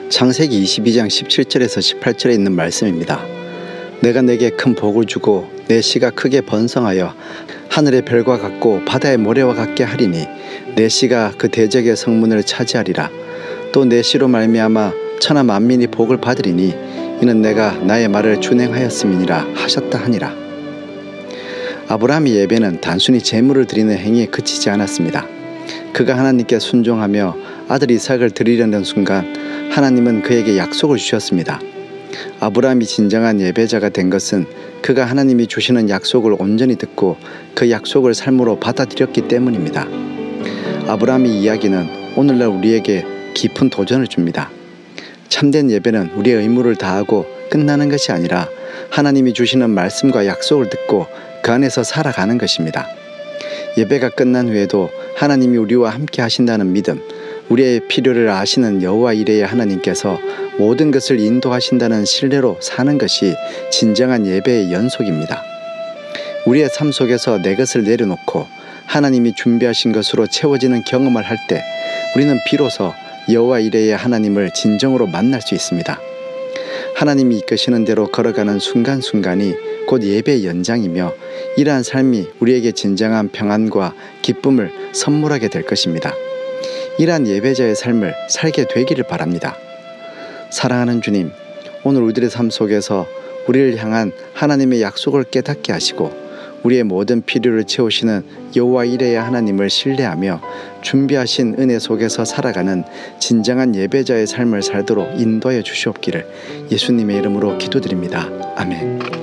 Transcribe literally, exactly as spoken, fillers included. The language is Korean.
창세기 이십이 장 십칠 절에서 십팔 절에 있는 말씀입니다. 내가 내게 큰 복을 주고 내 씨가 크게 번성하여 하늘의 별과 같고 바다의 모래와 같게 하리니 내 씨가 그 대적의 성문을 차지하리라. 또 내 씨로 말미암아 천하 만민이 복을 받으리니 이는 내가 나의 말을 준행하였음이니라 하셨다 하니라. 아브라함의 예배는 단순히 제물을 드리는 행위에 그치지 않았습니다. 그가 하나님께 순종하며 아들 이삭을 드리려는 순간 하나님은 그에게 약속을 주셨습니다. 아브라함이 진정한 예배자가 된 것은 그가 하나님이 주시는 약속을 온전히 듣고 그 약속을 삶으로 받아들였기 때문입니다. 아브라함의 이야기는 오늘날 우리에게 깊은 도전을 줍니다. 참된 예배는 우리의 의무를 다하고 끝나는 것이 아니라 하나님이 주시는 말씀과 약속을 듣고 그 안에서 살아가는 것입니다. 예배가 끝난 후에도 하나님이 우리와 함께 하신다는 믿음, 우리의 필요를 아시는 여호와 이레의 하나님께서 모든 것을 인도하신다는 신뢰로 사는 것이 진정한 예배의 연속입니다. 우리의 삶 속에서 내 것을 내려놓고 하나님이 준비하신 것으로 채워지는 경험을 할 때 우리는 비로소 여호와 이레의 하나님을 진정으로 만날 수 있습니다. 하나님이 이끄시는 대로 걸어가는 순간순간이 곧 예배의 연장이며 이러한 삶이 우리에게 진정한 평안과 기쁨을 선물하게 될 것입니다. 이러한 예배자의 삶을 살게 되기를 바랍니다. 사랑하는 주님, 오늘 우리들의 삶 속에서 우리를 향한 하나님의 약속을 깨닫게 하시고 우리의 모든 필요를 채우시는 여호와 이레의 하나님을 신뢰하며 준비하신 은혜 속에서 살아가는 진정한 예배자의 삶을 살도록 인도하여 주시옵기를 예수님의 이름으로 기도드립니다. 아멘.